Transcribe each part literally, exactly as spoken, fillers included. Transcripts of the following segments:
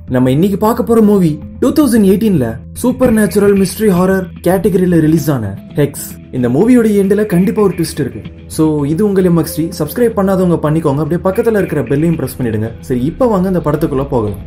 நம்ம இன்னைக்கு பார்க்க போற மூவி டூ தௌசண்ட் எயிட்டீன்ல சூப்பர் நேச்சுரல் மிஸ்ட்ரி ஹாரர் கேட்டகரியில ரிலீஸ் ஆன ஹெக்ஸ். இந்த மூவியோட எண்ட்ல கண்டிப்பா ஒரு ட்விஸ்ட் இருக்கு. சோ இது உங்க M X T சப்ஸ்கிரைப் பண்ணாதவங்க பண்ணிக்கோங்க, அப்படியே பக்கத்துல இருக்கிற பெல்லையும் பிரஸ் பண்ணிடுங்க. சரி, இப்ப வாங்க இந்த படத்துக்குள்ள போகலாம்.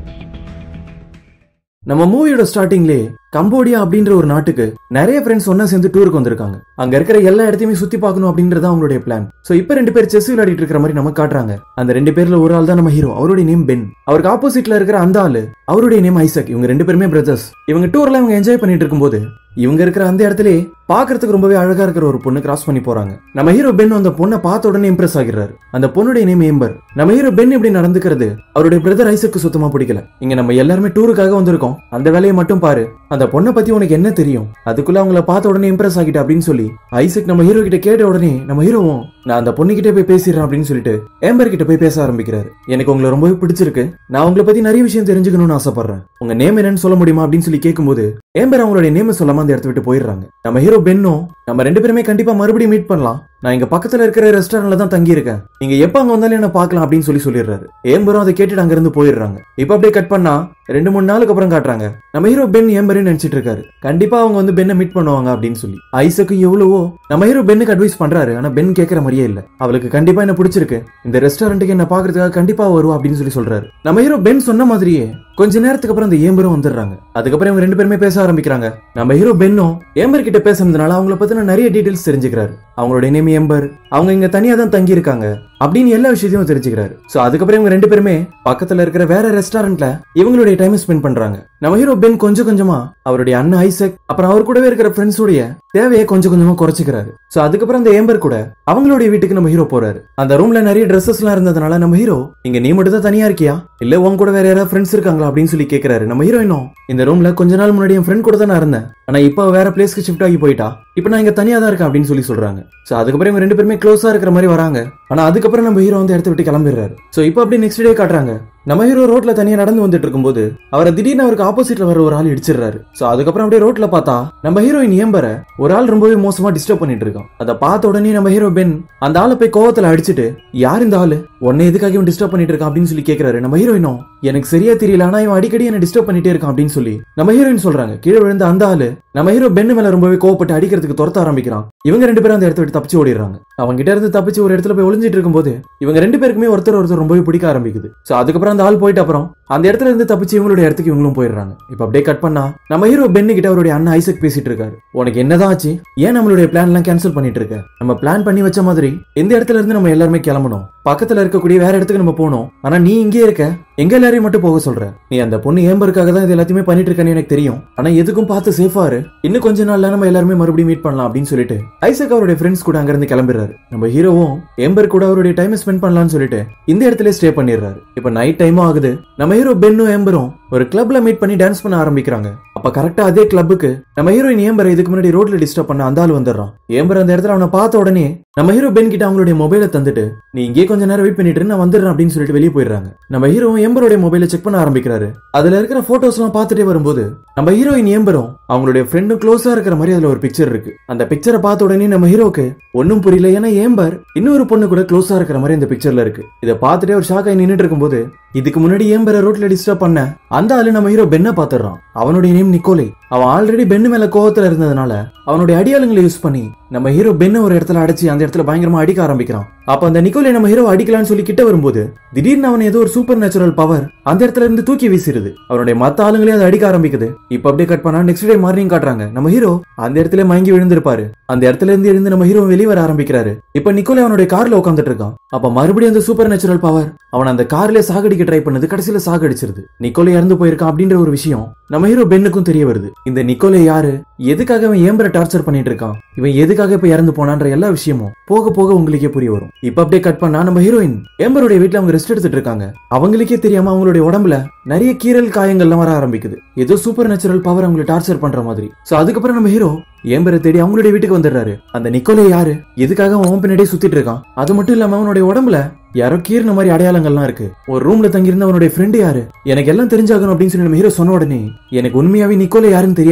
நம்ம மூவியோட ஸ்டார்டிங்லேயே கம்போடியா அப்படின்ற ஒரு நாட்டுக்கு நிறைய ஃப்ரெண்ட்ஸ் ஒன்னா சேர்ந்து டூருக்கு வந்திருக்காங்க. அங்க இருக்கிற எல்லா இடத்தையுமே சுத்தி பார்க்கணும் அப்படின்றது அவங்களுடைய பிளான். சோ இப்ப ரெண்டு பேர் செஸ் விளையாடிட்டு இருக்கிற மாதிரி நம்ம காட்டுறாங்க. அந்த ரெண்டு பேர்ல ஒரு ஆள் தான் நம்ம ஹீரோ. அவருடைய நேம் பென். அவருக்கு ஆப்போசிட்ல இருக்கிற அந்த ஆளு அவருடைய நேம் ஐசக். இவங்க ரெண்டு பேருமே பிரதர்ஸ். இவங்க டூர்ல இவங்க என்ஜாய் பண்ணிட்டு இருக்கும்போது இவங்க இருக்கிற அந்த இடத்துல பாக்குறதுக்கு ரொம்பவே அழகா இருக்கிற ஒரு பொண்ணு கிராஸ் பண்ணி போறாங்க. நம்ம ஹீரோ பென் அந்த பொண்ணை பார்த்த உடனே இம்ப்ரெஸ் ஆகிறாரு. அந்த பொண்ணுடைய நேம் ஏம்பர். நம்ம ஹீரோ பென் இப்படி நடந்துக்கிறது அவருடைய பிரதர் ஐசக்கு சுத்தமா பிடிக்கல. இங்க நம்ம எல்லாருமே டூருக்காக வந்திருக்கோம், அந்த வேலையை மட்டும் பாரு, அந்த பொண்ணை பத்தி உனக்கு என்ன தெரியும், அதுக்குள்ள அவங்கள பார்த்த உடனே இம்ப்ரெஸ் ஆகிட்ட அப்படின்னு சொல்லி ஐசக் நம்ம ஹீரோ கிட்ட கேட்ட உடனே நம்ம ஹீரோவும் நான் அந்த பொண்ணு கிட்டே போய் பேசிடுறேன் அப்படின்னு சொல்லிட்டு ஏம்பர் கிட்ட போய் பேச ஆரம்பிக்கிறாரு. எனக்கு உங்களை ரொம்பவே பிடிச்சிருக்கு, நான் உங்களை பத்தி நிறைய விஷயம் தெரிஞ்சுக்கணும்னு ஆசைப்படுறேன், உங்க நேம் என்னன்னு சொல்ல முடியுமா அப்படின்னு சொல்லி கேட்கும்போது ஏம்பர் அவங்களுடைய நேம் சொல்லாம அந்த இடத்த விட்டு போயிடுறாங்க. நம்ம ஹீரோ பென்னும் நம்ம ரெண்டு பேருமே கண்டிப்பா மறுபடியும் மீட் பண்ணலாம், நான் இங்க பக்கத்துல இருக்கிற ரெஸ்டாரண்ட்ல தான் தங்கி இருக்கேன், நீங்க எப்ப அங்க வந்தாலும் என்ன பார்க்கலாம் அப்படின்னு சொல்லி சொல்லிடுறாரு. ஏம்பரும் அதை கேட்டுட்டு அங்க இருந்து போயிடுறாங்க. இப்ப அப்படியே கட் பண்ணா ரெண்டு மூணு நாளுக்கு அப்புறம் காட்டுறாங்க. நம்ம ஹீரோ பென் ஏம்பரையும் நினைச்சிட்டு இருக்காரு. கண்டிப்பா அவங்க வந்து பென்னை மீட் பண்ணுவாங்க அப்படின்னு சொல்லி ஐசக்கு எவ்வளவோ நம்ம ஹீரோ பென்னுக்கு அட்வைஸ் பண்றாரு. ஆனா பென் கேட்கற மாதிரியே இல்ல. அவளுக்கு கண்டிப்பா என்ன பிடிச்சிருக்கு, இந்த ரெஸ்டாரண்ட்டுக்கு என்ன பாக்குறதுக்காக கண்டிப்பா வருவா அப்படின்னு சொல்லி சொல்றாரு. நம்ம ஹீரோ பென் சொன்ன மாதிரியே கொஞ்ச நேரத்துக்கு அப்புறம் அந்த ஏம்பரும் வந்துடுறாங்க. அதுக்கப்புறம் இவங்க ரெண்டு பேருமே பேச ஆரம்பிக்கிறாங்க. நம்ம ஹீரோ பென்னும் ஏம்பர் கிட்ட பேசுறதுனால அவங்கள பத்தின நிறைய டீடைல்ஸ் தெரிஞ்சுக்கிறாரு. அவங்களுடைய நேம் ஏம்பர், அவங்க இங்க தனியா தான் தங்கி இருக்காங்க அப்படின்னு எல்லா விஷயத்தையும் தெரிஞ்சுக்கிறாரு. சோ அதுக்கப்புறம் இவங்க ரெண்டு பேருமே பக்கத்துல இருக்கிற வேற ரெஸ்டாரண்ட்ல இவங்களுடைய டைம் ஸ்பெண்ட் பண்றாங்க. நம்ம ஹீரோ பென் கொஞ்சம் கொஞ்சமா அவருடைய அண்ணன் ஐசக் அப்புறம் அவர் கூடவே இருக்கிற ஃப்ரெண்ட்ஸோடைய தேவையை கொஞ்சம் கொஞ்சமா குறைச்சிக்கிறாரு. சோ அதுக்கப்புறம் அந்த ஏம்பர் கூட அவங்களுடைய வீட்டுக்கு நம்ம ஹீரோ போறாரு. அந்த ரூம்ல நிறைய ட்ரெஸ்ஸஸ் எல்லாம் இருந்ததுனால நம்ம ஹீரோ இங்க நீ மட்டும் தான் தனியா இருக்கியா, இல்ல உன் கூட வேற யாராவது ஃப்ரெண்ட்ஸ் இருக்காங்களா அப்படின்னு சொல்லி கேட்கிறாரு. நம்ம ஹீரோயினும் இந்த ரூம்ல கொஞ்ச நாள் முன்னாடி என் ஃப்ரெண்ட் கூட தான் நான் இருந்தேன், ஆனா இப்ப வேற பிளேஸ்க்கு ஷிஃப்ட் ஆகி போயிட்டா, இப்ப நான் இங்க தனியா தான் இருக்கேன் அப்படின்னு சொல்லி சொல்றாங்க. சோ அதுக்கப்புறம் இவங்க ரெண்டு பேருமே க்ளோஸா இருக்கிற மாதிரி வராங்க. ஆனா அதுக்கப்புறம் நம்ம ஹீரோ வந்து இடத்த விட்டு கிளம்பிடுறாரு. சோ இப்ப அப்படியே நெக்ஸ்ட் டே காட்டுறாங்க. நம்ம ஹீரோ ரோட்ல தனியா நடந்து வந்துட்டு இருக்கும்போது அவரை திடீர்னு அவருக்கு ஆப்போசிட்ல வர ஒரு ஆள் இடிச்சிடுறாரு. சோ அதுக்கப்புறம் அப்படியே ரோட்ல பார்த்தா நம்ம ஹீரோயின் ஏம்பர ஒரு ஆள் ரொம்பவே மோசமா டிஸ்டர்ப் பண்ணிட்டு இருக்கான். அதை பார்த்த உடனே நம்ம ஹீரோ பென் அந்த ஆளை போய் கோவத்துல அடிச்சுட்டு யார் இந்த ஆளு, உன்னை எதுக்காக இவன் டிஸ்டர்ப் பண்ணிட்டு இருக்கான் அப்படின்னு சொல்லி கேட்கிறாரு. நம்ம ஹீரோயினும் எனக்கு சரியா தெரியல, ஆனா இவன் அடிக்கடி என்ன டிஸ்டர்ப் பண்ணிட்டே இருக்கான் அப்படின்னு சொல்லி நம்ம ஹீரோயின் சொல்றாங்க. கீழே விழுந்த அந்த ஆளு நம்ம ஹீரோ பென் மேல ரொம்பவே கோவப்பட்டு அடிக்கிறதுக்கு துரத்த ஆரம்பிக்கிறான். இவங்க ரெண்டு பேரும் அந்த இடத்த விட்டு தப்பிச்சு ஓடிடுறாங்க. அவங்க கிட்ட இருந்து தப்பிச்சு ஒரு இடத்துல போய் ஒளிஞ்சிட்டு இருக்கும்போது இவங்க ரெண்டு பேருக்குமே ஒருத்தர் ஒருத்தர் ரொம்பவே பிடிக்க ஆரம்பிக்குது. சோ அதுக்கப்புறம் அந்த ஆள் போயிட்டு அப்புறம் அந்த இடத்துல இருந்து தப்பிச்சு இவங்களுடைய இடத்துக்கு இவங்களும் போயிடுறாங்க. இப்ப அப்படியே கட் பண்ணா நம்ம ஹீரோ பென்னு கிட்ட அவருடைய அண்ணன் ஐசக் பேசிட்டு இருக்காரு. உனக்கு என்னதான் ஆச்சு, ஏன் நம்மளுடைய பிளான் எல்லாம் கேன்சல் பண்ணிட்டு இருக்க, நம்ம பிளான் பண்ணி வச்ச மாதிரி இந்த இடத்துல இருந்து நம்ம எல்லாருமே கிளம்பணும், பக்கத்துல இருக்கக்கூடிய வேற இடத்துக்கு நம்ம போனோம், ஆனா நீ இங்கே இருக்க, எங்க எல்லாரையும் மட்டும் போக சொல்ற, நீ அந்த பொண்ணு ஏம்பருக்காக தான் இது எல்லாத்தையுமே பண்ணிட்டு இருக்கன்னு எனக்கு தெரியும், ஆனா எதுக்கும் பார்த்து சேஃபா இரு, இன்னும் கொஞ்ச நாள்ல நம்ம எல்லாருமே மறுபடியும் மீட் பண்ணலாம் அப்படின்னு சொல்லிட்டு ஐசக் அவருடைய ஃப்ரெண்ட்ஸ் கூட அங்க இருந்து கிளம்பிடுறாரு. நம்ம ஹீரோவும் ஏம்பர் கூட அவருடைய டைம் ஸ்பெண்ட் பண்ணலாம்னு சொல்லிட்டு இந்த இடத்துல ஸ்டே பண்ணிடுறாரு. இப்ப நைட் டைமும் ஆகுது. நம்ம ஹீரோ பென்னும் ஏம்பரும் ஒரு கிளப்ல மீட் பண்ணி டான்ஸ் பண்ண ஆரம்பிக்கிறாங்க. அப்ப கரெக்டா அதே கிளப்புக்கு நம்ம ஹீரோயின் ஏம்பரை இதுக்கு முன்னாடி ரோட்ல டிஸ்டர்ப் பண்ண அந்த ஆள் வந்துடுறான். ஏம்பர் அந்த இடத்துல அவனை பார்த்த உடனே நம்ம ஹீரோ பென் கிட்ட அவங்களுடைய மொபைலை தந்துட்டு நீ இங்கே கொஞ்ச நேரம் வெயிட் பண்ணிட்டு நான் வந்துடுறேன் அப்படின்னு சொல்லிட்டு வெளியே போயிடுறாங்க. நம்ம ஹீரோ ஏம்பருடைய மொபைலை செக் பண்ண ஆரம்பிக்கிறாரு. அதுல இருக்கிற போட்டோஸ் எல்லாம் பார்த்துட்டே வரும்போது நம்ம ஹீரோயின் ஏம்பரும் அவங்களுடைய ஃப்ரெண்டும் க்ளோஸா இருக்கிற மாதிரி அதுல ஒரு பிக்சர் இருக்கு. அந்த பிக்சரை பார்த்த உடனே நம்ம ஹீரோக்கு ஒன்னும் புரியல, ஏன்னா ஏம்பர் இன்னொரு பொண்ணு கூட க்ளோஸா இருக்கிற மாதிரி இந்த பிக்சர்ல இருக்கு. இதை பார்த்துட்டே ஒரு ஷாக் ஆகி நின்னுட்டு இருக்கும்போது இதுக்கு முன்னாடி ஏம்பரை ரோட்ல டிஸ்டர்ப் பண்ண அந்த ஆளு நம்ம ஹீரோ பென்னை பாத்துறான். அவனுடைய நேம் நிக்கோலே. அவன் ஆல்ரெடி பென்னு மேல கோவத்துல இருந்ததுனால அவனுடைய அடியாளுங்களை யூஸ் பண்ணி நம்ம ஹீரோ பென்னை ஒரு இடத்துல அடைச்சி அந்த இடத்துல பயங்கரமா அடிக்க ஆரம்பிக்கிறான். அப்ப அந்த நிக்கோலே நம்ம ஹீரோ அடிக்கலான்னு சொல்லி கிட்ட வரும்போது திடீர்னு அவன் ஏதோ ஒரு சூப்பர் நேச்சுரல் பவர் அந்த இடத்துல இருந்து தூக்கி வீசிடுது. அவனுடைய மத்த ஆளுங்களே அதை அடிக்க ஆரம்பிக்குது. இப்ப அப்படியே கட் பண்ணா நெக்ஸ்ட் டே மார்னிங் காட்டுறாங்க. நம்ம ஹீரோ அந்த இடத்துல மயங்கி விழுந்திருப்பாரு. அந்த இடத்துல இருந்து எழுந்து நம்ம ஹீரோ வெளியே வர ஆரம்பிக்கிறாரு. இப்ப நிக்கோலே அவனுடைய கார்ல உட்காந்துட்டு இருக்கான். அப்ப மறுபடியும் அந்த சூப்பர் நேச்சுரல் பவர் அவன் அந்த கார்ல சாகடிக்க ட்ரை பண்ணது கடைசியில சாகடிச்சிருது. நிக்கோலே இறந்து போயிருக்கான் அப்படின்ற ஒரு விஷயம் நம்ம ஹீரோ பென்னுக்கும் தெரிய வருது. இந்த நிக்கோலே யாரு, எதுக்காக அவன் ஏம்பரை டார்ச்சர் பண்ணிட்டு இருக்கான், இவன் எதுக்காக இப்ப இறந்து போனான்ற எல்லா விஷயமும் போக போக உங்களுக்கே புரிய வரும். இப்ப அப்படியே கட் பண்ணா நம்ம ஹீரோயின் ஏம்பருடைய வீட்டுல அவங்க ரெஸ்ட் எடுத்துட்டு இருக்காங்க. அவங்களுக்கே தெரியாம அவங்களுடைய உடம்புல நிறைய கீரல் காயங்கள்லாம் வர ஆரம்பிக்குது. ஏதோ சூப்பர் நேச்சுரல் பவர் அவங்களை டார்ச்சர் பண்ற மாதிரி. சோ அதுக்கப்புறம் நம்ம ஹீரோ ஏம்பரை தேடி அவங்களுடைய வீட்டுக்கு வந்துடுறாரு. அந்த நிக்கோலே யாரு, எதுக்காக அவன் பின்னாடியே சுத்திட்டு இருக்கான், அது மட்டும் இல்லாம அவனுடைய உடம்புல யாரோ கீர்ன மாதிரி அடையாளங்கள்லாம் இருக்கு. ஒரு ரூம்ல தங்கி இருந்த அவனுடைய ஃப்ரெண்டு யாரு, எனக்கு எல்லாம் தெரிஞ்சாகணும் அப்படின்னு சொல்லி நம்ம ஹீரோ சொன்ன உடனே எனக்கு உண்மையாவே நிக்கோலே யாருன்னு தெரியாது,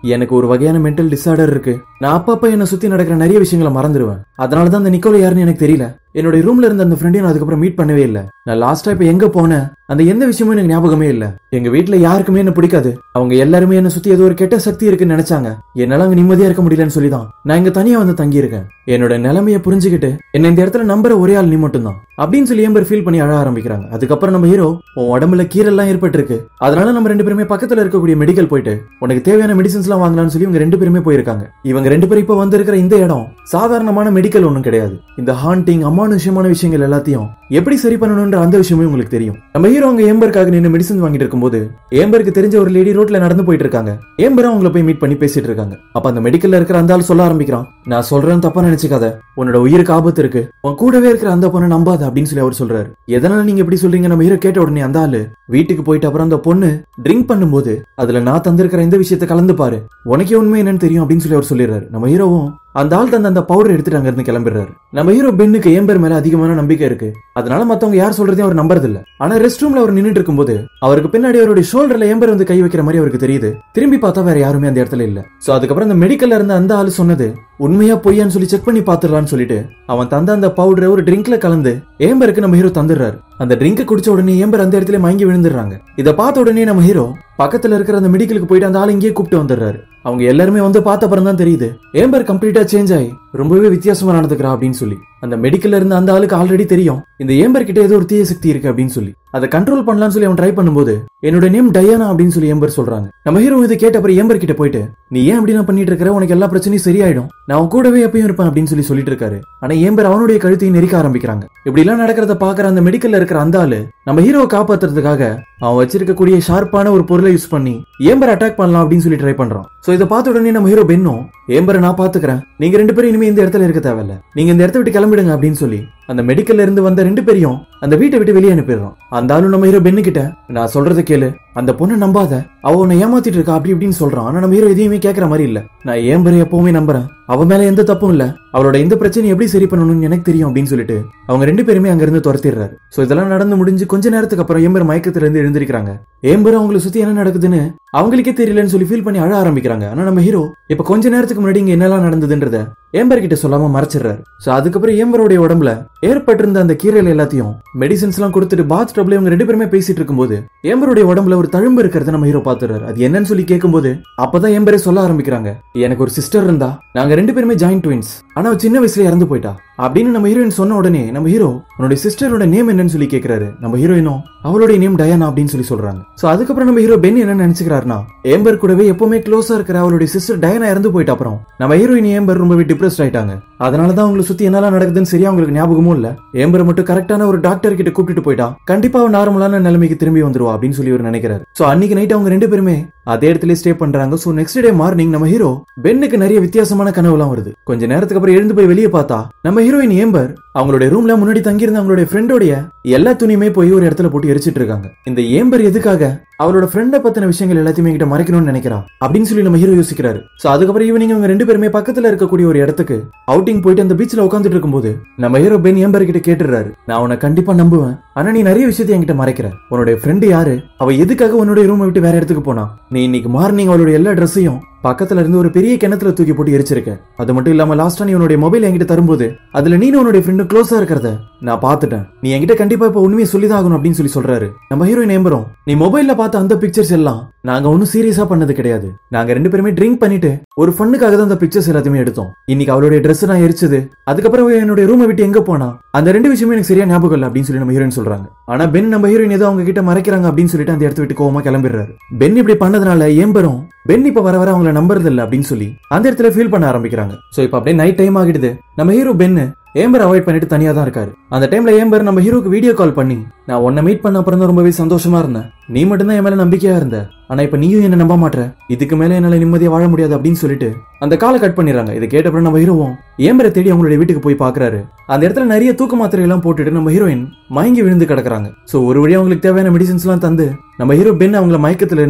எனக்கு ஒரு வகையான மென்டல் டிசார்டர் இருக்கு. நான் அப்பப்ப என்ன சுத்தி நடக்கிற நிறைய விஷயங்களை மறந்துடுவேன். அதனாலதான் அந்த நிக்கோல யாருன்னு எனக்கு தெரியல. என்னோட ரூம்ல இருந்த அந்த ஃப்ரெண்டையும் அதுக்கப்புறம் மீட் பண்ணவே இல்ல. நான் லாஸ்டா இப்ப எங்க போனேன் அந்த எந்த விஷயமும் எனக்கு ஞாபகமே இல்ல. எங்க வீட்டுல யாருக்குமே என்ன பிடிக்காது. அவங்க எல்லாருமே என்ன சுத்தி ஏதோ ஒரு கெட்ட சக்தி இருக்குன்னு நினைச்சாங்க. என்னால அங்க நிம்மதியா இருக்க முடியலன்னு சொல்லிதான் நான் இங்க தனியா வந்து தங்கி இருக்கேன். என்னோட நிலைமைய புரிஞ்சுக்கிட்டு என்ன இந்த இடத்துல நம்புற ஒரே ஆள் நீ மட்டும் தான் அப்படின்னு சொல்லி ஏம்பர் ஃபீல் பண்ணி அழ ஆரம்பிக்கிறாங்க. அதுக்கப்புறம் நம்ம ஹீரோ, உன் உடம்புல கீரெல்லாம் ஏற்பட்டு இருக்கு, அதனால நம்ம ரெண்டு பேருமே பக்கத்துல இருக்கக்கூடிய மெடிக்கல் போயிட்டு உனக்கு தேவையான மெடிசன்ஸ் எல்லாம் வாங்கலாம்னு சொல்லி இவங்க ரெண்டு பேருமே போயிருக்காங்க. இவங்க ரெண்டு பேரும் இப்ப வந்து இருக்கிற இந்த இடம் சாதாரணமான மெடிக்கல் ஒண்ணும் கிடையாது. இந்த ஹாண்டிங் அமானுஷ்யமான விஷயங்கள் எல்லாத்தையும் எப்படி சரி பண்ணணும்ன்ற அந்த விஷயமே உங்களுக்கு தெரியும். நம்ம ஹீரோ அங்க ஏம்பருக்காக நின்று மெடிசன் வாங்கிட்டு இருக்கும்போது ஏம்பருக்கு தெரிஞ்ச ஒரு லேடி ரோட்ல நடந்து போயிட்டு இருக்காங்க. ஏம்பர் அவங்கள போய் மீட் பண்ணி பேசிட்டு இருக்காங்க. அப்ப அந்த மெடிக்கல்ல இருக்கிற அந்த ஆள் சொல்ல ஆரம்பிக்கிறான், நான் சொல்றேன்னு தப்பா நினைச்சுக்காத, உன்னோட உயிருக்கு ஆபத்து இருக்கு, உன் கூடவே இருக்கிற அந்த பொண்ணை நம்பாத அப்படின்னு சொல்லி அவர் சொல்றாரு. எதனால நீங்க எப்படி சொல்றீங்க? நம்ம ஹீரோ கேட்ட உடனே அந்த ஆளு வீட்டுக்கு போயிட்டு அப்புறம் அந்த பொண்ணு ட்ரிங்க் பண்ணும்போது அதுல நான் தந்திருக்கிற இந்த விஷயத்தை கலந்து பாரு, உனக்கே உண்மை என்னன்னு தெரியும் அப்படின்னு சொல்லி அவர் சொல்லிடுறாரு. நம்ம ஹீரோவும் அந்த ஆள் தந்த அந்த பவுடர் எடுத்துட்டு அங்க இருந்து கிளம்பிடுறாரு. நம்ம ஹீரோ பென்னுக்கு ஏம்பர் மேல அதிகமான நம்பிக்கை இருக்கு. அதனால மத்தவங்க யார் சொல்றதையும் அவர் நம்புறது இல்ல. ஆனா ரெஸ்ட் ரூம்ல அவர் நின்னுட்டு இருக்கும்போது அவருக்கு பின்னாடி அவருடைய ஷோல்டர்ல ஏம்பர் வந்து கை வைக்கிற மாதிரி அவருக்கு தெரியுது. திரும்பி பார்த்தா வேற யாருமே அந்த இடத்துல இல்ல. சோ அதுக்கப்புறம் அந்த மெடிக்கல்ல இருந்த அந்த ஆளு சொன்னது உண்மையா பொய்யான்னு சொல்லி செக் பண்ணி பாத்துடலாம்னு சொல்லிட்டு அவன் தந்த அந்த பவுடரை ஒரு ட்ரிங்க்ல கலந்து ஏம்பருக்கு நம்ம ஹீரோ தந்துடுறாரு. அந்த ட்ரிங்க குடிச்ச உடனே ஏம்பர் அந்த இடத்துல மயங்கி விழுந்துடுறாங்க. இதை பார்த்த உடனே நம்ம ஹீரோ பக்கத்துல இருக்கிற அந்த மெடிக்கலுக்கு போயிட்டு அந்த ஆள் இங்கேயே கூப்பிட்டு வந்துடுறாரு. அவங்க எல்லாருமே வந்து பார்த்த அப்புறம் தான் தெரியுது ஏம்பர் கம்ப்ளீட்டா சேஞ்ச் ஆகி ரொம்பவே வித்தியாசமா நடந்துக்கிறா அப்படின்னு சொல்லி. அந்த மெடிக்கல்ல இருந்த அந்த ஆளுக்கு ஆல்ரெடி தெரியும் இந்த ஏம்பர் கிட்ட ஏதோ ஒரு தீய சக்தி இருக்கு அப்படின்னு சொல்லி. அதை கண்ட்ரோல் பண்ணலாம்னு சொல்லி அவன் ட்ரை பண்ணும்போது என்னோட நேம் டயானா அப்படின்னு சொல்லி ஏம்பர் சொல்றாங்க. நம்ம ஹீரோ இதை கேட்ட அப்புறம் ஏம்பர் கிட்ட போயிட்டு நீ ஏன் அப்படி நான் பண்ணிட்டு இருக்கிற, உனக்கு எல்லா பிரச்சனையும் சரியாயிடும், நான் உன் கூடவே எப்பயும் இருப்பேன் அப்படின்னு சொல்லி சொல்லிட்டு இருக்காரு. ஆனா ஏம்பர் அவனுடைய கழுத்தையும் நெரிக்க ஆரம்பிக்கிறாங்க. இப்படி எல்லாம் நடக்கிறத பாக்குற அந்த மெடிக்கல்ல இருக்கிற அந்த ஆளு நம்ம ஹீரோவை காப்பாத்துறதுக்காக அவன் வச்சிருக்கக்கூடிய ஷார்ப்பான ஒரு பொருளை யூஸ் பண்ணி ஏம்பர் அட்டாக் பண்ணலாம் அப்படின்னு சொல்லி ட்ரை பண்றான். சோ இதை பார்த்த உடனே நம்ம ஹீரோ பென்னும் ஏம்பரை நான் பாத்துக்கிறேன், நீங்க ரெண்டு பேரும் இனிமே இந்த இடத்துல இருக்க தேவையில்ல, நீங்க இந்த இடத்த விட்டு கிளம்பிடுங்க அப்படின்னு சொல்லி அந்த மெடிக்கல்ல இருந்து வந்த ரெண்டு பேரையும் அந்த வீட்டை விட்டு வெளியே அனுப்பிடுறான். அந்த ஆளு நம்ம ஹீரோ பென்னு கிட்ட நான் சொல்றதை கேளு, அந்த பொண்ணை நம்பாத, அவ உன்னை ஏமாத்திட்டு இருக்கா அப்படி இப்படின்னு சொல்றான். ஆனா நம்ம ஹீரோ எதையுமே கேட்கற மாதிரி இல்ல. நான் ஏம்பரை எப்பவுமே நம்புறேன், அவ மேல எந்த தப்பும் இல்ல, அவளோட இந்த பிரச்சனை எப்படி சரி பண்ணணும்னு எனக்கு தெரியும் அப்படின்னு சொல்லிட்டு அவங்க ரெண்டு பேருமே அங்க இருந்து துரத்திடுறாரு. சோ இதெல்லாம் நடந்து முடிஞ்சு கொஞ்ச நேரத்துக்கு அப்புறம் ஏம்பர் மயக்கத்துல இருந்து எழுந்திருக்காங்க. ஏம்பர் அவங்களை சுத்தி என்ன நடக்குதுன்னு அவங்களுக்கே தெரியலன்னு சொல்லி ஃபீல் பண்ணி அழ ஆரம்பிக்கிறாங்க. ஆனா நம்ம ஹீரோ இப்ப கொஞ்ச நேரத்துக்கு முன்னாடி இங்க என்னெல்லாம் நடந்ததுன்றத ஏம்பர் கிட்ட சொல்லாம மறைச்சிடுறாரு. சோ அதுக்கப்புறம் ஏம்பருடைய உடம்புல ஏற்பட்டிருந்த அந்த கீரைகள் எல்லாத்தையும் மெடிசன்ஸ் எல்லாம் கொடுத்துட்டு பாத் டப்ல இவங்க ரெண்டு பேருமே பேசிட்டு இருக்கும்போது ஏம்பருடைய உடம்புல ஒரு தழும்பு இருக்கிறத நம்ம ஹீரோ பாத்துறாரு. அது என்னன்னு சொல்லி கேட்கும்போது அப்பதான் ஏம்பரே சொல்ல ஆரம்பிக்கிறாங்க, எனக்கு ஒரு சிஸ்டர் இருந்தா, நாங்க ரெண்டு பேருமே ஜாயிண்ட் ட்வின்ஸ், ஆனா சின்ன வயசுல இறந்து போயிட்டா அப்படின்னு நம்ம ஹீரோயின் சொன்ன உடனே நம்ம ஹீரோ உன்னோட சிஸ்டரோட நேம் என்னன்னு சொல்லி கேக்குறாரு. நம்ம ஹீரோயினும் அவளுடைய நேம் டயானா அப்படின்னு சொல்லி சொல்றாங்க. சோ அதுக்கப்புறம் நம்ம ஹீரோ பென் என்ன நினைச்சுக்கிறாருன்னா ஏம்பர் கூடவே எப்பவுமே க்ளோஸா இருக்கிற அவளுடைய சிஸ்டர் டயானா இறந்து போயிட்ட அப்புறம் நம்ம ஹீரோயின் ஏம்பர் ரொம்பவே டிப்ரெஸ்ட் ஆயிட்டாங்க. அதனாலதான் அவங்களை சுத்தி என்னெல்லாம் நடக்குதுன்னு சரியா அவங்களுக்கு ஞாபகமும் இல்ல. ஏம்பர் மட்டும் கரெக்டான ஒரு டாக்டர் கிட்ட கூப்பிட்டு போயிட்டா கண்டிப்பா அவன் நார்மலான நிலைமைக்கு திரும்பி வந்துருவா அப்படின்னு சொல்லி இவர் நினைக்கிறாரு. சோ அன்னைக்கு நைட் அவங்க ரெண்டு பேருமே அதே இடத்துல ஸ்டே பண்றாங்க. சோ நெக்ஸ்ட் டே மார்னிங் நம்ம ஹீரோ பென்னுக்கு நிறைய வித்தியாசமான கனவுலாம் வருது. கொஞ்ச நேரத்துக்கு அப்புறம் எழுந்து போய் வெளியே பார்த்தா நம்ம ஹீரோயின் ஏம்பர் அவங்களுடைய ரூம்ல முன்னாடி தங்கியிருந்த அவங்களுடைய ஃப்ரெண்டோடைய எல்லா துணியுமே போய் ஒரு இடத்துல போட்டு எரிச்சிட்டு இருக்காங்க. இந்த ஏம்பர் எதுக்காக அவளோட ஃப்ரெண்ட பத்தின விஷயங்கள் எல்லாத்தையுமே கிட்ட மறைக்கணும்னு நினைக்கிறா அப்படின்னு சொல்லி நம்ம ஹீரோ யோசிக்கிறாரு. சோ அதுக்கப்புறம் ஈவினிங் அவங்க ரெண்டு பேருமே பக்கத்துல இருக்கக்கூடிய ஒரு இடத்துக்கு அவுட்டிங் போயிட்டு அந்த பீச்ல உட்காந்துட்டு இருக்கும்போது நம்ம ஹீரோ பென் ஏம்பர் கிட்ட கேட்டுறாரு, நான் உன்னை கண்டிப்பா நம்புவேன், ஆனா நீ நிறைய விஷயத்தை என்கிட்ட மறைக்கிற, உன்னுடைய ஃப்ரெண்டு யாரு, அவ எதுக்காக உன்னுடைய ரூமை விட்டு வேற இடத்துக்கு போனா, நீ இன்னைக்கு மார்னிங் அவளுடைய எல்லா ட்ரெஸ்ஸையும் பக்கத்துல இருந்து ஒரு பெரிய கிணத்துல தூக்கி போட்டு எரிச்சிருக்க, அது மட்டும் இல்லாம லாஸ்டா நீ உன்னுடைய மொபைல் என்கிட்ட தரும்போது அதுல நீ உன்னுடைய ஃப்ரெண்டு க்ளோஸா இருக்கிறத நான் பாத்துட்டேன், நீ என்கிட்ட கண்டிப்பா இப்ப உண்மையை சொல்லிதான் ஆகணும் அப்படின்னு சொல்லி சொல்றாரு. நம்ம ஹீரோயின் ஏம்பரும் நீ மொபைல்ல பார்த்த அந்த பிக்சர்ஸ் எல்லாம் நாங்க ஒன்னும் சீரியஸா பண்ணது கிடையாது, நாங்க ரெண்டு பேருமே ட்ரிங்க் பண்ணிட்டு ஒரு ஃபன்னுக்காக தான் அந்த பிக்சர்ஸ் எல்லாத்தையுமே எடுத்தோம், இன்னைக்கு அவளுடைய ட்ரெஸ் நான் எரிச்சது, அதுக்கப்புறம் என்னுடைய ரூமை விட்டு எங்க போனா அந்த ரெண்டு விஷயமே எனக்கு சரியா ஞாபகம் இல்ல அப்படின்னு சொல்லி நம்ம ஹீரோயின் சொல்றாங்க. ஆனா பென் நம்ம ஹீரோயின் ஏதோ அவங்க கிட்ட மறைக்கிறாங்க அப்படின்னு சொல்லிட்டு அந்த இடத்த விட்டு கோவமா கிளம்பிடுறாரு. பென் இப்படி பண்ணதுனால ஏம்பரும் பென் இப்ப வர வர அவங்கள நம்புறது இல்ல அப்படின்னு சொல்லி அந்த இடத்துல ஃபீல் பண்ண ஆரம்பிக்கிறாங்க. சோ இப்ப அப்படியே நைட் டைம் ஆகிடுது. நம்ம ஹீரோ பென் ஏம்பர் அவாய்ட் பண்ணிட்டு தனியா தான் இருக்காரு. அந்த டைம்ல ஏம்பர் நம்ம ஹீரோக்கு வீடியோ கால் பண்ணி நான் உன்னை மீட் பண்ண அப்புறம் தான் ரொம்பவே சந்தோஷமா இருந்தேன், நீ மட்டும் தான் என் மேல நம்பிக்கையா இருந்த, ஆனா இப்ப நீயும் என்ன நம்ப மாட்டற, இதுக்கு மேல என்னால நிம்மதியா வாழ முடியாது அப்படின்னு சொல்லிட்டு அந்த காலை கட் பண்ணிடுறாங்க. இதை கேட்டப்பறம் நம்ம ஹீரோவும் ஏம்பரை தேடி அவங்களுடைய வீட்டுக்கு போய் பாக்குறாரு. அந்த இடத்துல நிறைய தூக்க மாத்திரை எல்லாம் போட்டுட்டு நம்ம ஹீரோயின் மயங்கி விழுந்து கிடக்குறாங்க. சோ ஒரு வழியா அவங்களுக்கு தேவையான மெடிசன்ஸ் எல்லாம் தந்து நம்ம ஹீரோ பென் அவங்கள மயக்கத்துல இருந்து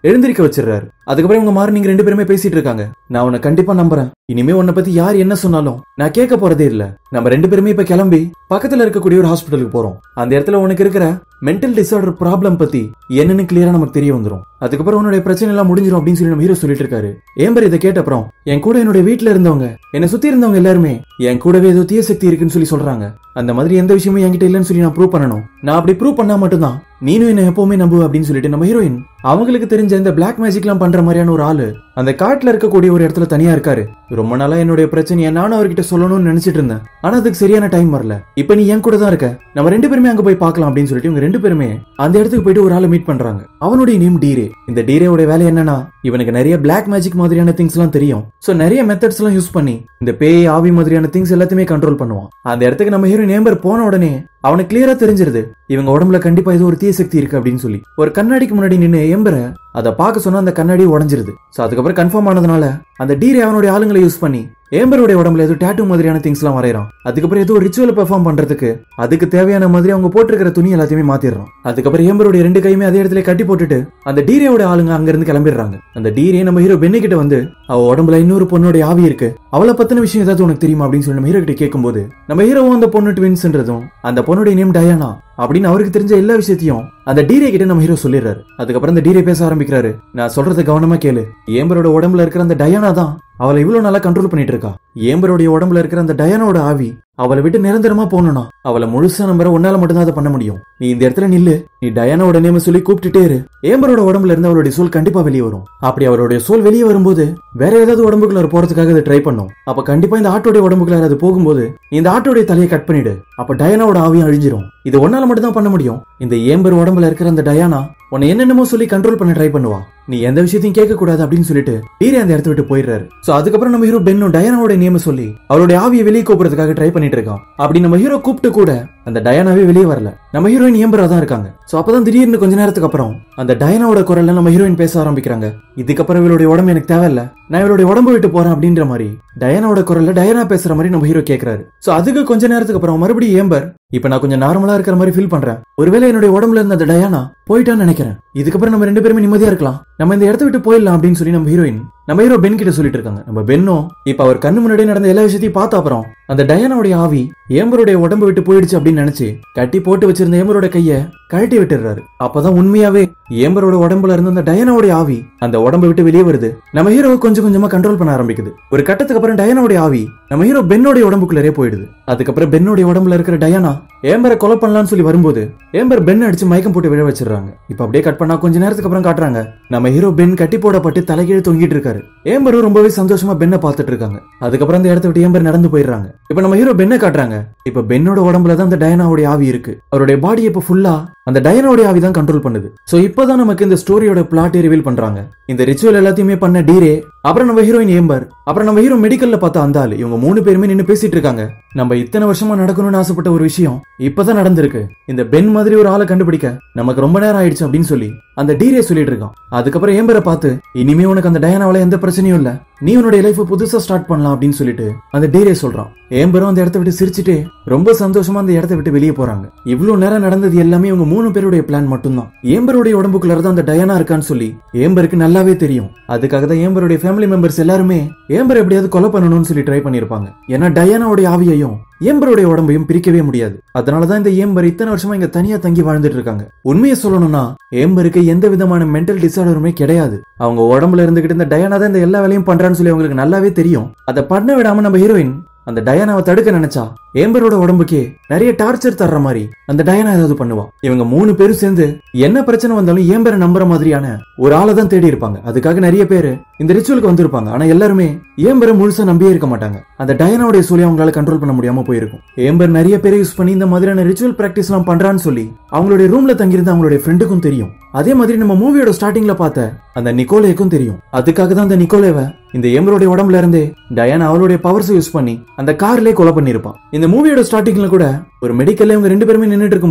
எழுந்திருக்க வச்சிடறாரு. அதுக்கப்புறம் இவங்க மார்னிங் ரெண்டு பேருமே பேசிட்டு இருக்காங்க. நான் உன்னை கண்டிப்பா நம்புறேன், இனிமே உன்னை பத்தி யார் என்ன சொன்னாலும் நான் கேட்க போறதே இல்ல. நம்ம ரெண்டு பேருமே இப்ப கிளம்பி பக்கத்துல இருக்கக்கூடிய ஒரு ஹாஸ்பிட்டலுக்கு போறோம். அந்த இடத்துல உனக்கு இருக்கிற மென்டல் டிசார்டர் ப்ராப்ளம் பத்தி என்னன்னு கிளியரா நமக்கு தெரிய வந்துரும். அதுக்கப்புறம் உன்னுடைய பிரச்சனை எல்லாம் முடிஞ்சிடும் அப்படின்னு சொல்லி நம்ம ஹீரோ சொல்லிட்டு இருக்காரு. ஏம்பர் இதை கேட்ட அப்புறம் என் கூட என்னுடைய வீட்டுல இருந்தவங்க, என்ன சுத்தி இருந்தவங்க எல்லாருமே என் கூடவே ஏதோ தீய சக்தி இருக்குன்னு சொல்லி சொல்றாங்க. அந்த மாதிரி எந்த விஷயமும் என்கிட்ட இல்லைன்னு சொல்லி நான் ப்ரூவ் பண்ணணும். நான் அப்படி ப்ரூவ் பண்ணா மட்டும்தான் நீனும் என்ன எப்பவுமே நம்புவ அப்படின்னு சொல்லிட்டு நம்ம ஹீரோயின் அவங்களுக்கு தெரிஞ்ச இந்த பிளாக் மேஜிக் எல்லாம் பண்ற மாதிரியான ஒரு ஆளு அந்த காட்டுல இருக்கக்கூடிய ஒரு இடத்துல தனியா இருக்காரு. ரொம்ப நாளா என்னுடைய பிரச்சனையை நானும் அவர்கிட்ட சொல்லணும்னு நினைச்சிட்டு இருந்தேன். ஆனா அதுக்கு சரியான டைம் வரல. இப்ப நீ என் கூட தான் இருக்க, நம்ம ரெண்டு பேருமே அங்க போய் பார்க்கலாம் அப்படின்னு சொல்லிட்டு இவங்க ரெண்டு பேருமே அந்த இடத்துக்கு போயிட்டு ஒரு ஆளை மீட் பண்றாங்க. அவனுடைய நேம் டீரே. இந்த டீரேவோட வேலை என்னன்னா, இவனுக்கு நிறைய பிளாக் மேஜிக் மாதிரியான திங்ஸ் எல்லாம் தெரியும். சோ நிறைய மெத்தட்ஸ் எல்லாம் யூஸ் பண்ணி இந்த பேய் ஆவி மாதிரியான திங்ஸ் எல்லாத்தையுமே கண்ட்ரோல் பண்ணுவான். அந்த இடத்துக்கு நம்ம ஹீரோயின் ஏம்பர் போன உடனே அவனுக்கு கிளியரா தெரிஞ்சிருது இவங்க உடம்புல கண்டிப்பா ஏதோ ஒரு தீய சக்தி இருக்கு அப்படின்னு சொல்லி. ஒரு கண்ணாடிக்கு முன்னாடி நின்று ஏம்பரை அதை பார்க்க சொன்னா அந்த கண்ணாடி உடைஞ்சிருது. சோ அதுக்கப்புறம் கன்ஃபார்ம் ஆனதுனால அந்த டீரே அவனுடைய ஆளுங்களை யூஸ் பண்ணி ஏம்பருடைய உடம்புல ஏதோ டாட்டூ மாதிரியான திங்ஸ் எல்லாம் வரையறான். அதுக்கப்புறம் ஏதோ ரிச்சுவல் பெர்ஃபார்ம் பண்றதுக்கு அதுக்கு தேவையான மாதிரி அவங்க போட்டிருக்கிற துணி எல்லாத்தையுமே மாத்திடுறான். அதுக்கப்புறம் ஏம்பருடைய ரெண்டு கையுமே அதே இடத்துல கட்டி போட்டுட்டு அந்த டீரேயோட ஆளுங்க அங்க இருந்து கிளம்பிடுறாங்க. அந்த டீரே நம்ம ஹீரோ பென்னி கிட்ட வந்து அவ உடம்புல இன்னொரு பொண்ணோட ஆவி இருக்கு, அவளை பத்தின விஷயம் ஏதாவது உனக்கு தெரியுமா அப்படின்னு சொல்லி நம்ம ஹீரோ கிட்ட கேட்கும்போது நம்ம ஹீரோவும் அந்த பொண்ணு ட்வின்ஸ்ன்றதும் அந்த பொண்ணுடைய நேம் டயானா அப்படின்னு அவருக்கு தெரிஞ்ச எல்லா விஷயத்தையும் அந்த டீரே கிட்ட நம்ம ஹீரோ சொல்லிடுறாரு. அதுக்கப்புறம் அந்த டீரே பேச ஆரம்பிக்கிறாரு. நான் சொல்றதை கவனமா கேளு. ஏம்பரோட உடம்புல இருக்கிற அந்த டயானா தான் அவளை இவ்வளவு நல்லா கண்ட்ரோல் பண்ணிட்டு இருக்கா. ஏம்பரோடைய உடம்புல இருக்கிற அந்த டயானோட ஆவி அவளை விட்டு நிரந்தரமா போனா அவளை முழுசா நம்புற உன்னால மட்டும்தான் அதை பண்ண முடியும். நீ இந்த இடத்துல நில்லு, நீ டயானோட நேம சொல்லி கூப்பிட்டுட்டே இரு. ஏம்பரோட உடம்புல இருந்து அவளுடைய சோல் கண்டிப்பா வெளியே வரும். அப்படி அவருடைய சோல் வெளியே வரும்போது வேற ஏதாவது உடம்புக்குள்ள போறதுக்காக அதை ட்ரை பண்ணும். அப்ப கண்டிப்பா இந்த ஆட்டோடைய உடம்புக்குள்ள அது போகும்போது நீ இந்த ஆட்டோடைய தலையை கட் பண்ணிடு. அப்ப டயானோட ஆவியும் அழிஞ்சிரும். இது ஒன்னால மட்டும் தான் பண்ண முடியும். இந்த ஏம்பர் உடம்புல இருக்கிற அந்த டயானா உன்னை என்னென்னமோ சொல்லி கண்ட்ரோல் பண்ண ட்ரை பண்ணுவா. நீ எந்த விஷயத்தையும் கேட்க கூடாது அப்படின்னு சொல்லிட்டு டீரே அந்த இடத்த விட்டு போயிடுறாரு. சோ அதுக்கப்புறம் நம்ம ஹீரோ பென்னும் டயானாவோட நேம சொல்லி அவளுடைய ஆவியை வெளியே கூப்பிடுறதுக்காக ட்ரை பண்ணிட்டு இருக்கான். அப்படி நம்ம ஹீரோ கூப்பிட்டு கூட அந்த டயானாவே வெளியே வரல. நம்ம ஹீரோயின் ஏம்பரா தான் இருக்காங்க. சோ அப்பதான் திடீர்னு கொஞ்ச நேரத்துக்கு அப்புறம் அந்த டயானாவோட குரல்ல நம்ம ஹீரோயின் பேச ஆரம்பிக்கிறாங்க. இதுக்கப்புறம் இவளுடைய உடம்பு எனக்கு தேவையில்ல, நான் இவளுடைய உடம்பு விட்டு போறேன் அப்படின்ற மாதிரி டயானாவோட குரல்ல டயானா பேசுற மாதிரி நம்ம ஹீரோ கேட்கிறாரு. சோ அதுக்கு கொஞ்ச நேரத்துக்கு அப்புறம் மறுபடியும் ஏம்பர் இப்ப நான் கொஞ்சம் நார்மலா இருக்கிற மாதிரி ஃபீல் பண்றேன், ஒருவேளை என்னுடைய உடம்புல இருந்த அந்த டயானா போயிட்டான்னு நினைக்கிறேன், இதுக்கப்புறம் நம்ம ரெண்டு பேருமே நிம்மதியா இருக்கலாம், நம்ம இந்த இடத்த விட்டு போயிடலாம் அப்படின்னு சொல்லி நம்ம ஹீரோயின் நம்ம ஹீரோ பென் கிட்ட சொல்லிட்டு இருக்காங்க. நம்ம பென்னும் இப்ப அவர் கண்ணு முன்னாடி நடந்த எல்லா விஷயத்தையும் பார்த்த அப்புறம் அந்த டயானாவுடைய ஆவி ஏம்பருடைய உடம்பு விட்டு போயிடுச்சு அப்படின்னு நினைச்சு கட்டி போட்டு வச்சிருந்த ஏம்பரோட கைய கழட்டி விட்டுறாரு. அப்பதான் உண்மையாவே ஏம்பரோட உடம்புல இருந்து அந்த டயானாவுடைய ஆவி அந்த உடம்பு விட்டு வெளியே வருது. நம்ம ஹீரோ கொஞ்சம் கொஞ்சமா கண்ட்ரோல் பண்ண ஆரம்பிக்குது. ஒரு கட்டத்துக்கு அப்புறம் டயானாவுடைய ஆவி நம்ம ஹீரோ பென்னோட உடம்புக்குள்ளே போயிடுது. அதுக்கப்புறம் பென்னோட உடம்புல இருக்கிற டயானா ஏம்பரை கொலை பண்ணலாம்னு சொல்லி வரும்போது ஏம்பர் பென் அடிச்சு மயக்கம் போட்டு விழ வச்சிடறாங்க. இப்ப அப்படியே கட் பண்ணா கொஞ்ச நேரத்துக்கு அப்புறம் காட்டுறாங்க நம்ம ஹீரோ பென் கட்டி போடப்பட்டு தலைகீழ தொங்கிட்டு இருக்காரு. ஏம்பரும் ரொம்பவே சந்தோஷமா பென்னை பார்த்துட்டு இருக்காங்க. அதுக்கப்புறம் அந்த இடத்த விட்டு ஏம்பர் நடந்து போயிடுறாங்க. இப்ப நம்ம ஹீரோ பென்னை காட்டுறாங்க. இப்ப பென்னோட உடம்புல தான் அந்த டயானாவுடைய ஆவி இருக்கு. அவருடைய பாடி இப்ப ஃபுல்லா அந்த டயானாவுடைய ஆவி தான் கண்ட்ரோல் பண்ணுது. சோ இப்பதான் நமக்கு இந்த ஸ்டோரியோட பிளாட் ரிவீல் பண்றாங்க. இந்த ரிச்சுவல் எல்லாத்தையுமே பண்ண டீரே, அப்புறம் நம்ம ஹீரோயின் ஏம்பர், அப்புறம் நம்ம ஹீரோ மெடிக்கல்ல பார்த்த அந்த ஆளு, இவங்க மூணு பேருமே நின்னு பேசிட்டு இருக்காங்க. நம்ம இத்தனை வருஷமா நடக்கணும்னு ஆசைப்பட்ட ஒரு விஷயம் இப்பதான் நடந்திருக்கு. இந்த பென் மாதிரி ஒரு ஆளை கண்டுபிடிக்க நமக்கு ரொம்ப நேரம் ஆயிடுச்சு அப்படின்னு சொல்லி அந்த டீரே சொல்லிட்டு இருக்கான். அதுக்கப்புறம் ஏம்பரை பார்த்து இனிமே உனக்கு அந்த டயானாவால எந்த பிரச்சனையும் இல்ல, நீ உன்னுடைய லைஃப் புதுசா ஸ்டார்ட் பண்ணலாம் அப்படின்னு சொல்லிட்டு அந்த டீரே சொல்றான். ஏம்பரும் அந்த இடத்த விட்டு சிரிச்சுட்டு ரொம்ப சந்தோஷமா அந்த இடத்த விட்டு வெளியே போறாங்க. இவ்வளவு நேரம் நடந்தது எல்லாமே இவங்க மூணு பேருடைய பிளான் மட்டும்தான். ஏம்பருடைய உடம்புக்குள்ளதான் அந்த டயானா இருக்கான்னு சொல்லி ஏம்பருக்கு நல்லாவே தெரியும். அதுக்காக தான் ஏம்பருடைய ஃபேமிலி மெம்பர்ஸ் எல்லாருமே ஏம்பர் எப்படியாவது கொலை பண்ணணும்னு சொல்லி ட்ரை பண்ணிருப்பாங்க. ஏன்னா டயானாவுடைய ஆவியையும் ஏம்பருடைய உடம்பையும் பிரிக்கவே முடியாது. அதனாலதான் இந்த ஏம்பர் இத்தனை வருஷமா இங்க தனியா தங்கி வாழ்ந்துட்டு இருக்காங்க. உண்மையை சொல்லணும்னா ஏம்பருக்கு எந்த விதமான மென்டல் டிசார்டருமே கிடையாது. அவங்க உடம்புல இருந்துகிட்டு இந்த டயானா தான் இந்த எல்லா வேலையும் பண்றான்னு சொல்லி அவங்களுக்கு நல்லாவே தெரியும். அதை பண்ண விடாம நம்ம ஹீரோயின் அந்த டயானாவை தடுக்க நினைச்சா ஏம்பரோட உடம்புக்கே நிறைய டார்ச்சர் தர்ற மாதிரி அந்த டயானா ஏதாவது பண்ணுவா. இவங்க மூணு பேரும் சேர்ந்து என்ன பிரச்சனை வந்தாலும் ஏம்பரை நம்புற மாதிரியான ஒரு ஆளை தான் தேடி இருப்பாங்க. அதுக்காக நிறைய பேரு இந்த ரிச்சுவலுக்கு வந்திருப்பாங்க. ஆனா எல்லாருமே ஏம்பரை முழுசா நம்பியே இருக்க மாட்டாங்க. அந்த டயானாவுடைய சொல்லி அவங்களால கண்ட்ரோல் பண்ண முடியாம போயிருக்கும். ஏம்பர் நிறைய பேரை யூஸ் பண்ணி இந்த மாதிரியான ரிச்சுவல் பிராக்டிஸ் எல்லாம் பண்றான்னு சொல்லி அவங்களுடைய ரூம்ல தங்கியிருந்த அவங்களுடைய ஃப்ரெண்டுக்கும் தெரியும். அதே மாதிரி நம்ம மூவியோட ஸ்டார்டிங்ல பார்த்த அந்த நிக்கோலேக்கும் தெரியும். அதுக்காக தான் அந்த நிக்கோலேவை இந்த ஏம்பரோட உடம்புல இருந்தே டயானா அவளுடைய பவர்ஸ் யூஸ் பண்ணி அந்த கார்லயே கொலை பண்ணிருப்பான். இந்த மூவியோட ஸ்டார்டிங்ல கூட ஒரு மெடிக்கல்ல இவங்க ரெண்டு பேருமே நின்னுட்டு இருக்கும்போது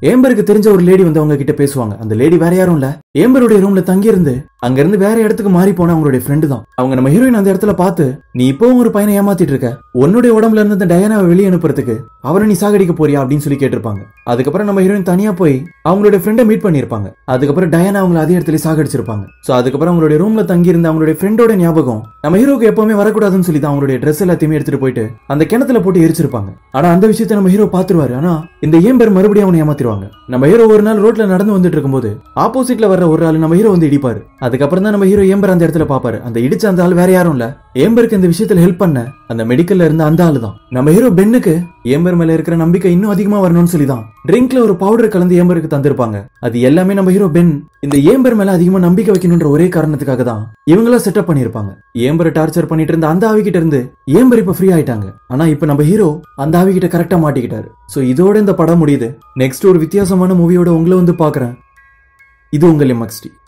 ஏம்பருக்கு தெரிஞ்ச ஒரு லேடி வந்து அவங்க கிட்ட பேசுவாங்க. அந்த லேடி வேற யாரும் இல்ல, ஏம்பருடைய ரூம்ல தங்கி இருந்து அங்க இருந்து வேற இடத்துக்கு மாறி போன அவங்களுடைய ஃப்ரெண்டு தான். அவங்க நம்ம ஹீரோயின் அந்த இடத்துல பார்த்து, நீ இப்பவும் ஒரு பையனை ஏமாத்திட்டு இருக்க, உன்னுடைய உடம்புல இருந்து அந்த டயானாவை வெளியே அனுப்புறதுக்கு அவரை நீ சாகடிக்க போறியா அப்படின்னு சொல்லி கேட்டிருப்பாங்க. அதுக்கப்புறம் நம்ம ஹீரோயின் தனியா போய் அவங்களுடைய ஃப்ரெண்டை மீட் பண்ணிருப்பாங்க. அதுக்கப்புறம் டயானா அவங்களை அதே இடத்துல சாகடிச்சிருப்பாங்க. சோ அதுக்கப்புறம் அவங்களுடைய ரூம்ல தங்கி இருந்த அவங்களுடைய ஃப்ரெண்டோட ஞாபகம் நம்ம ஹீரோக்கு எப்பவுமே வரக்கூடாதுன்னு சொல்லி தான் அவங்களுடைய ட்ரெஸ் எல்லாத்தையுமே எடுத்துட்டு போயிட்டு அந்த கிணத்துல போட்டு எரிச்சிருப்பாங்க. ஆனா அந்த விஷயத்தை நம்ம ஹீரோ பாத்துருவாரு. ஆனா இந்த ஏம்பர் மறுபடியும் அவனை ஏமாத்திடுவாங்க. நம்ம ஹீரோ ஒரு நாள் ரோட்ல நடந்து வந்துட்டு இருக்கும்போது ஆப்போசிட்ல வர்ற ஒரு ஆள் நம்ம ஹீரோ வந்து இடிப்பாரு. அதுக்கப்புறம் தான் நம்ம ஹீரோ ஏம்பர் அந்த இடத்துல பாப்பாரு. அந்த இடிச்ச அந்த ஆள் வேற யாரும் இல்ல, ஏம்பருக்கு இந்த விஷயத்துல ஹெல்ப் பண்ண அந்த மெடிக்கல்ல இருந்த அந்த ஆளு தான். நம்ம ஹீரோ பென்னுக்கு ஏம்பர் மேல இருக்கிற நம்பிக்கை இன்னும் அதிகமா வரணும்னு சொல்லி தான் ட்ரிங்க்ல ஒரு பவுடர் கலந்து ஏம்பருக்கு தந்திருப்பாங்க. அது எல்லாமே நம்ம ஹீரோ பென் இந்த ஏம்பர் மேல அதிகமா நம்பிக்கை வைக்கணும்ன்ற ஒரே காரணத்துக்காக தான் இவங்கள செட்டப் பண்ணிருப்பாங்க. ஏம்பரை டார்ச்சர் பண்ணிட்டு இருந்த அந்த ஆவி கிட்ட இருந்து ஏம்பர் இப்ப ஃப்ரீ ஆயிட்டாங்க. ஆனா இப்ப நம்ம ஹீரோ அந்த ஆவி கிட்ட கரெக்டா மாட்டிக்கிட்டாரு. சோ இதோட இந்த படம் முடியுது. நெக்ஸ்ட் ஒரு வித்தியாசமான மூவியோட உங்களை வந்து பாக்குறேன். இது உங்கள் எம் எக்ஸ் டி.